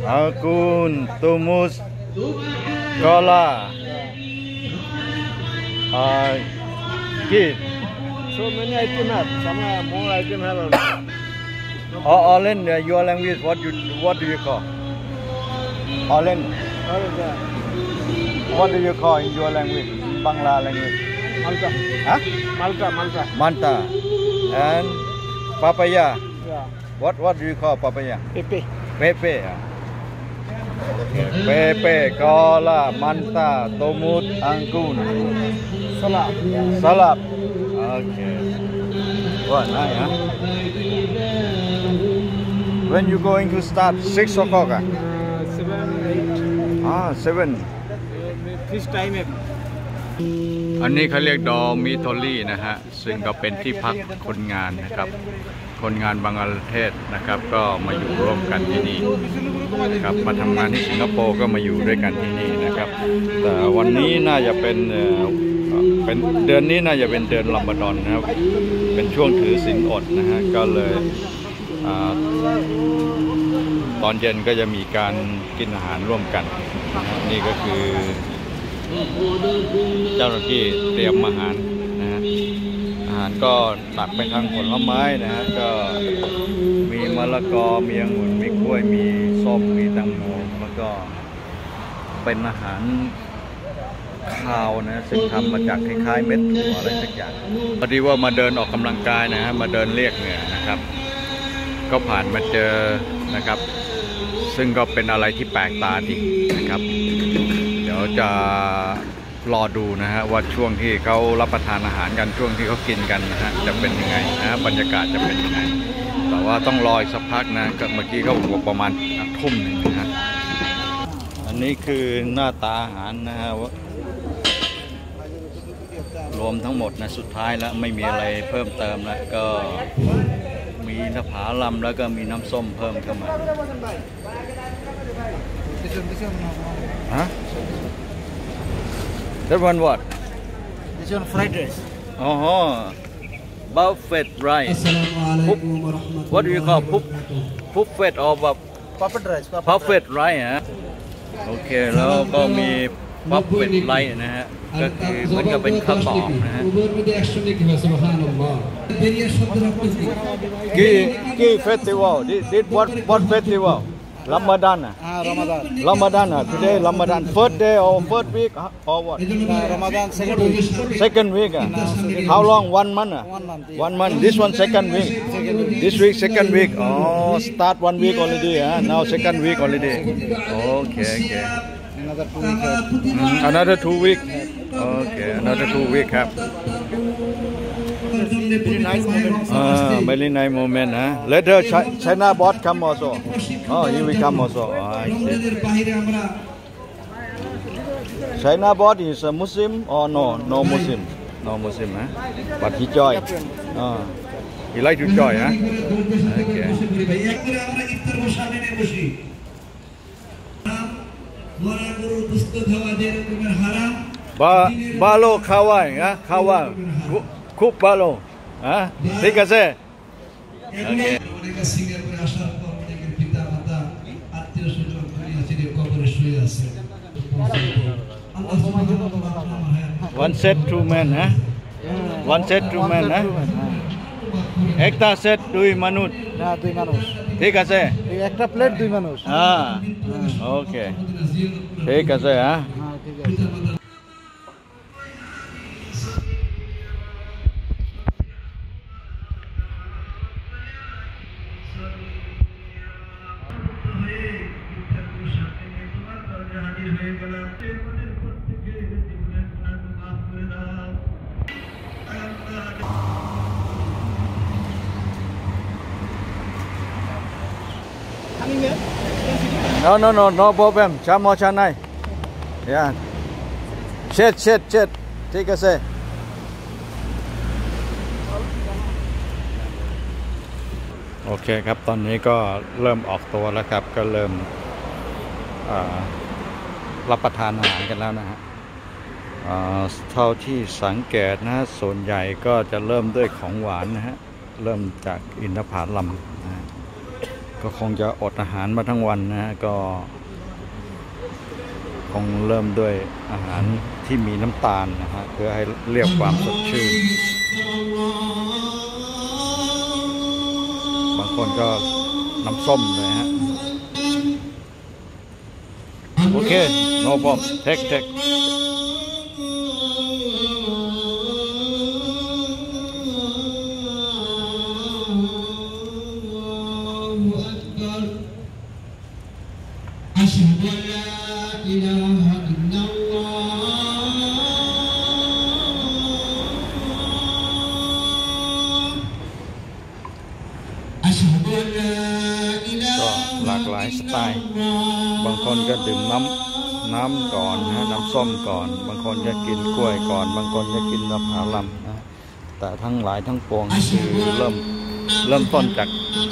Anggun, tumus, kola, kid. So many items have. Some more items have. All in your language, what do you call? All in. What do you call in your language? Bangla language. Malta. Huh? Malta. Manta. And papaya. Yeah. What do you call papaya? Pepe. Pepe. Okay. Pepe, kola, manta, tomut, anggun. Salap. Okay. What nice, huh? When you going to start 6 o'clock? 7, 8. 7. This time. อันนี้เขาเรียกดอมิทอรี่นะฮะซึ่งก็เป็นที่พักคนงานนะครับคนงานบางประเทศนะครับก็มาอยู่ร่วมกันที่นี่ครับมาทำงานที่สิงคโปร์ก็มาอยู่ด้วยกันที่นี่นะครับแต่วันนี้น่าจะเป็นเดือนนี้น่าจะเป็นเดือนรอมฎอนนะครับเป็นช่วงถือศีลอดนะฮะก็เลยตอนเย็นก็จะมีการกินอาหารร่วมกันนี่ก็คือเจ้าหน้าที่เตรียมอาหารนะฮะอาหารก็ตักไปทางผลไม้นะฮะก็มีมะละกอมีองุ่นมีกล้วยมีส้มมีแตงโมแล้วก็เป็นอาหารข้าวนะซึ่งทำมาจากคล้ายๆเม็ดถั่วอะไรสักอย่างพอดีว่ามาเดินออกกำลังกายนะฮะมาเดินเรียกเหงื่อนะครับก็ผ่านมาเจอนะครับซึ่งก็เป็นอะไรที่แปลกตาดีนะครับเดี๋ยวจะรอดูนะฮะว่าช่วงที่เขารับประทานอาหารกันช่วงที่เขากินกันนะฮะจะเป็นยังไงนะบรรยากาศจะเป็นยังไงแต่ว่าต้องรออีกสักพักนะก็เมื่อกี้เขาบอกประมาณทุ่มหนึ่งนะฮะอันนี้คือหน้าตาอาหารนะฮะรวมทั้งหมดนะสุดท้ายแล้วไม่มีอะไรเพิ่มเติมแล้วก็มีน้ำผาลำแล้วก็มีน้ำส้มเพิ่มเข้ามาฮะ That one what? This one fried rice. Buffet rice. What do you call buffet or Puppet rice. buffet rice ฮะโอเคแล้วก็มี buffet rice นะฮะก็คือเหมือนกับเป็นข้าวตอกนะฮะกี่ festival this what festival Ramadan Ramadan today Ramadan first day or first week or what Ramadan second week how long 1 month 1 month this one second week this week second week start 1 week already now second week already okay another 2 week okay another 2 week ครับ Very nice moment. Very nice moment later China bot come also he will come also China bot is a Muslim or no Muslim but he join he like to join okay Balo kawai kawai খুব ভালো ঠিক আছে one set 2 men one set 2 men একটা set 2 মানুষ না 2 মানুষ ঠিক আছে একটা প্লেট 2 মানুষ ওকে ঠিক আছে ঠিক আছে No problem. Chamo chanai. Yeah. Chet. Take a say. โอเคครับตอนนี้ก็เริ่มออกตัวแล้วครับก็เริ่มรับประทานอาหารกันแล้วนะฮะเท่าที่สังเกตนะฮะส่วนใหญ่ก็จะเริ่มด้วยของหวานนะฮะเริ่มจากอินทผลัมนะฮะก็ก็คงจะอดอาหารมาทั้งวันนะฮะก็คงเริ่มด้วยอาหารที่มีน้ำตาลนะฮะเพื่อให้เรียกความสดชื่นบางคนก็น้ำส้มเลยฮะโอเค no problem take أشهد أن لا إله إلا الله أشهد أن لا ก็ إله หลากหลายสไตล์บางคนก็ดื่มน้ำก่อนนะน้ำส้มก่อนบางคนจะกินกล้วยก่อนบางคนจะกินมะพร้าวลำนะแต่ทั้งหลายทั้งปวงคือเริ่มต้นจาก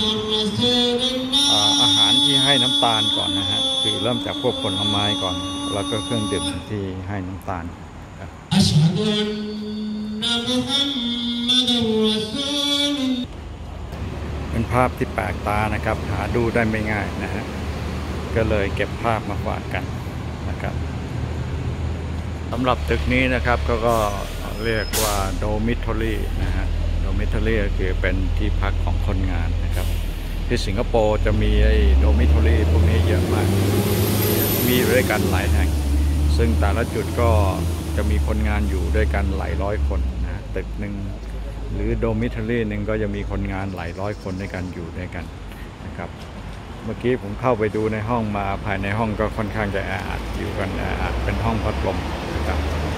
อาหารที่ให้น้ำตาลก่อนนะฮะคือเริ่มจากพวกผลไม้ก่อนแล้วก็เครื่องดื่มที่ให้น้ำตาลครับ أشهد أن محمدا رسول เป็นภาพที่แปลกตานะครับหาดูได้ไม่ง่ายนะฮะก็เลยเก็บภาพมาฝากกันนะครับสำหรับตึกนี้นะครับก็เรียกว่าโดมิทอรี่นะฮะโดมิทอรี่ก็คือเป็นที่พักของคนงานนะครับที่สิงคโปร์จะมีไอ้โดมิทอรี่พวกนี้เยอะมากมีด้วยกันหลายแห่งซึ่งแต่ละจุดก็จะมีคนงานอยู่ด้วยกันหลายร้อยคนนะตึกหนึ่งหรือโดมิทอรี่หนึ่งก็จะมีคนงานหลายร้อยคนด้วยกันอยู่ด้วยกันนะครับเมื่อกี้ผมเข้าไปดูในห้องมาภายในห้องก็ค่อนข้างจะแออัดอยู่กันแออัดเป็นห้องพัดลมนะครับ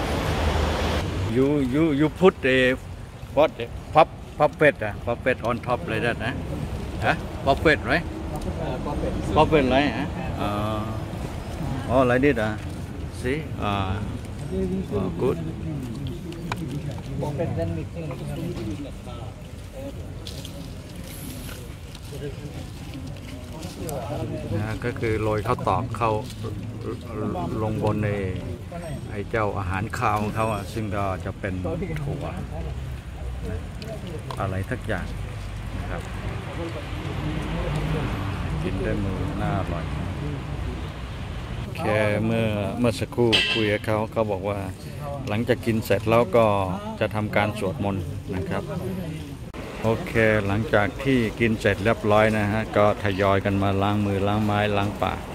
you put a what puppet puppet on top like that นะฮะ puppet right puppet right ฮะoh like this see good Puppet then mixing. นะก็คือโรยข้าวตอกเข้าลงบนในไอ้เจ้าอาหารคาวของเขาซึ่งก็จะเป็นถั่วอะไรทักอย่างนะครับกินได้มือน่าอร่อยแค่เมื่อสักครู่คุยกับเขาบอกว่าหลังจากกินเสร็จแล้วก็จะทำการสวดมนต์นะครับโอเคหลังจากที่กินเสร็จเรียบร้อยนะฮะก็ทยอยกันมาล้างมือล้างไม้ล้างปาก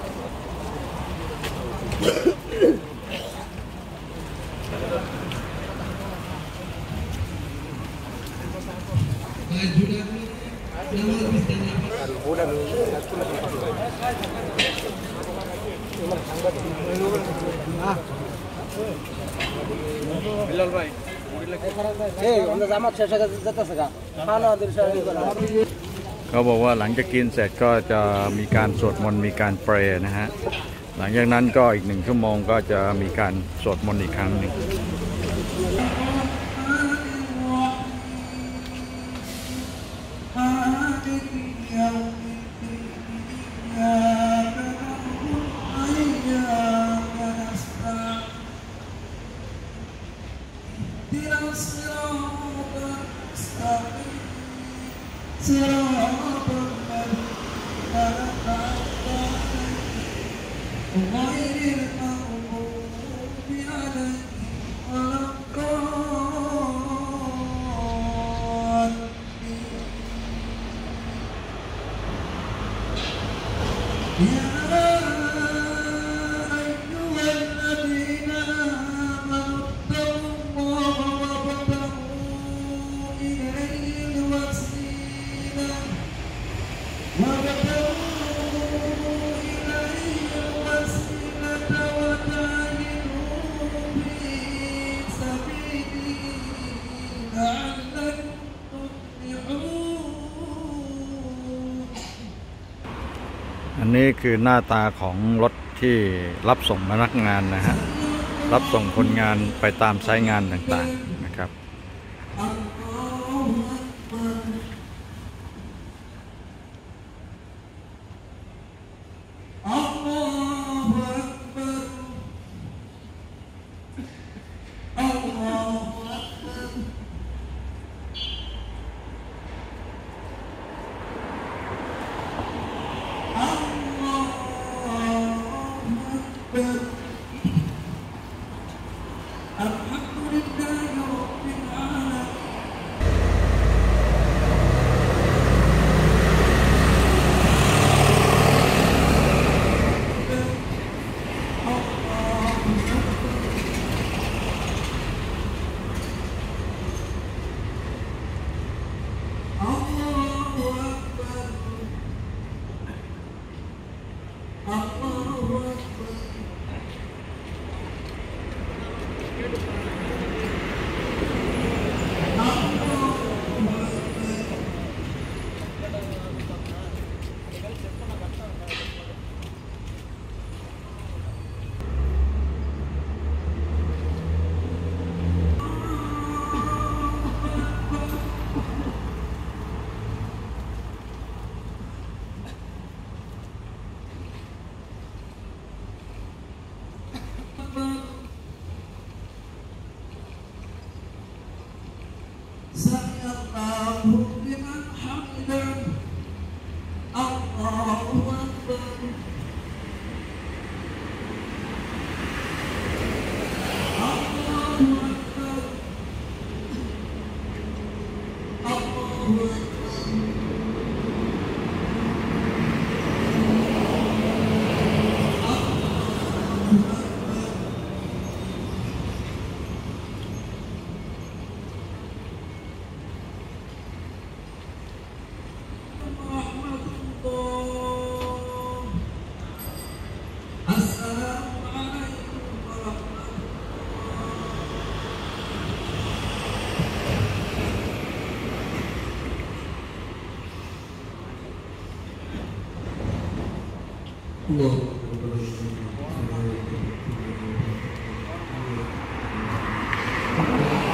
เขาบอกว่าหลังจากกินเสร็จก็จะมีการสวดมนต์มีการเปรย์นะฮะหลังจากนั้นก็อีก1 ชั่วโมงก็จะมีการสวดมนต์อีกครั้งหนึ่งอันนี้คือหน้าตาของรถที่รับส่งพนักงานนะฮะรับส่งคนงานไปตามไซต์งานต่างๆนะครับ Allah